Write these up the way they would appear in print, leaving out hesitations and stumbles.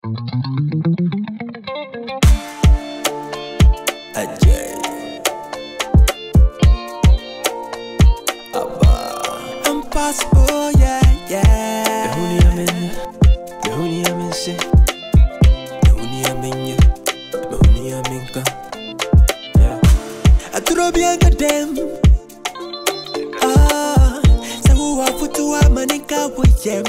Ampossible, yeah, yeah. I throw bien goddamn. So who are for two manica with them?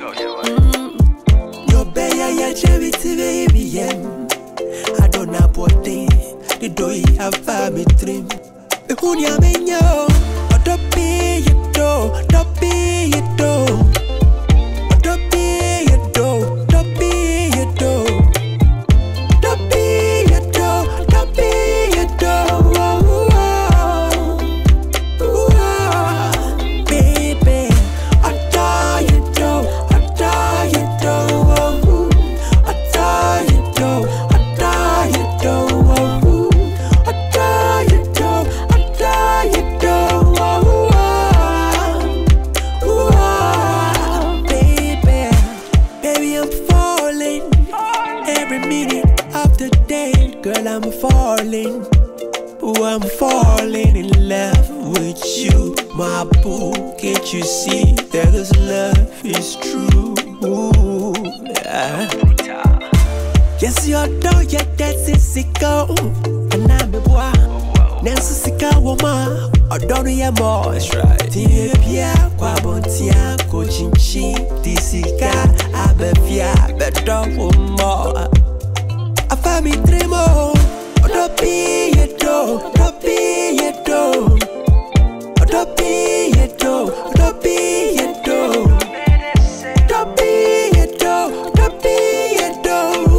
Your bear, ya charity baby, yem. I don't know what they do. You have family dream. Who ya mean yo? Don't be it do, don't be it do. Don't be it do, don't be it do. Don't be it do, don't be it do. Baby, I die it do, I die it do. I die it do, I die it do. I die it do, I die it do. Every minute of the day, girl, I'm falling. Ooh, I'm falling in love with you, my boo. Can't you see that this love is true? Ooh, yeah. Yes, your dog, yeah, that's it, sicko. And I'm a boy. Nancy Sika woman, I don't know more. That's right. Tiepia, Quabontia, Cochinchi, Tisica, Abefia, better more. I find me tremo. Don't be a do, don't be a do. Don't be a do, don't be a do. Don't be a do, don't be a do.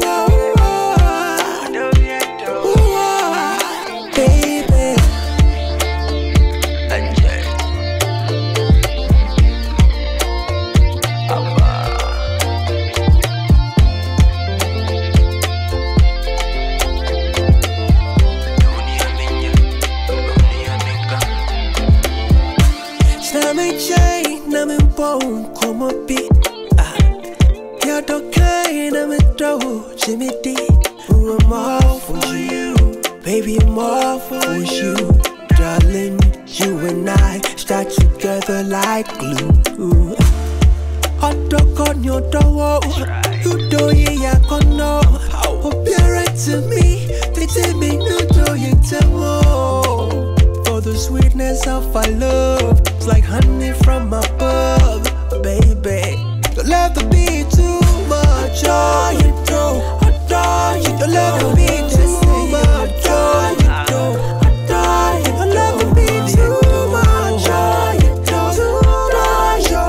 I'm chain, I'm in bone, come up beat. You're the kind, I'm in dough, Jimmy D. Ooh, I'm all for you, baby, I'm all for you. Darling, you and I start together like glue. Hot dog on your door, you do it, I can know. Hope you're right to me, they tell me no do you tell. The sweetness of our love, it's like honey from above, baby. Don't let the be too much. Oh, you do, you don't let the be too much. Oh, you do, you don't let the be too much. Oh, you do, you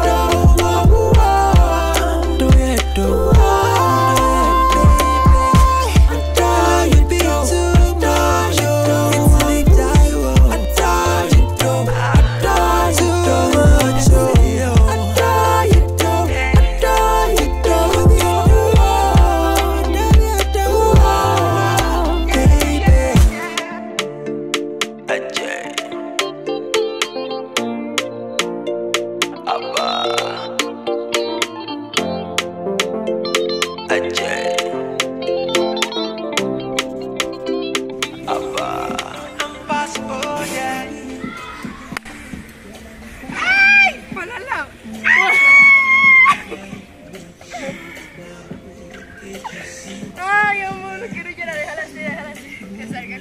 do, you do. Ampossible, yeah. Ay! Palala! Ay, amor!